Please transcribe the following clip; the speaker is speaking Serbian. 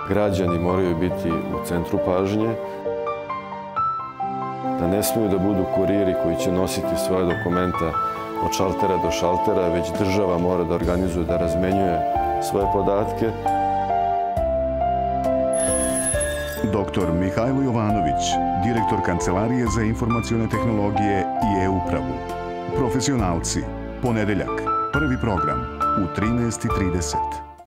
Građani moraju biti u centru pažnje, da ne smiju da budu kuriri koji će nositi svoje dokumenta od šaltera do šaltera, već država mora da organizuje, da razmenjuje svoje podatke. Dr. Mihajlo Jovanović, direktor Kancelarije za informacione tehnologije i e-upravu. Profesionalci, ponedeljak, prvi program u 13:30.